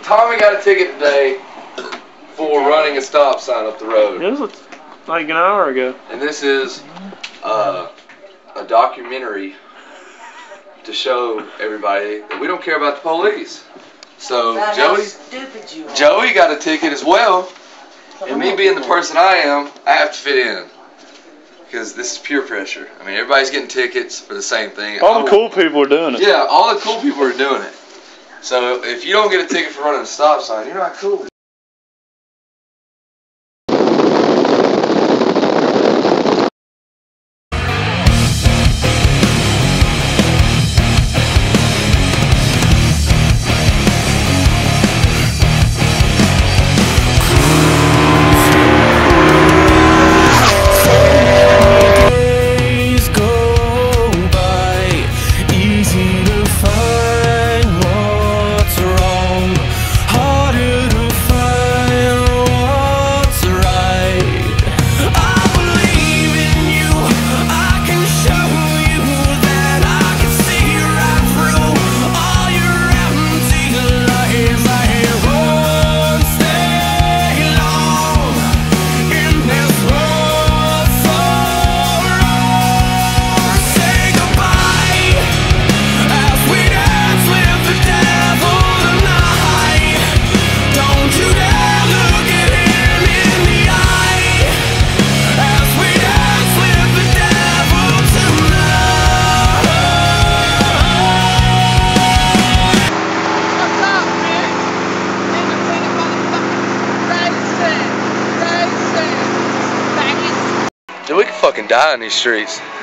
Tommy got a ticket today for running a stop sign up the road. It was like an hour ago. And this is a documentary to show everybody that we don't care about the police. So Joey got a ticket as well. And me being the person I am, I have to fit in. Because this is peer pressure. I mean, everybody's getting tickets for the same thing. All the cool people are doing it. Yeah, all the cool people are doing it. So if you don't get a ticket for running a stop sign, you're not cool. Dude, we could fucking die in these streets.